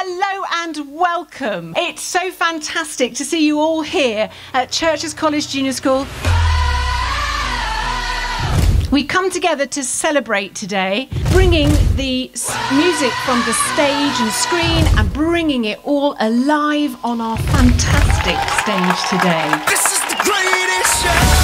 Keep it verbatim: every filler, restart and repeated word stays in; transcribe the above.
Hello and welcome. It's so fantastic to see you all here at Churches College Junior School. We come together to celebrate today, bringing the music from the stage and screen and bringing it all alive on our fantastic stage today. This is the greatest show.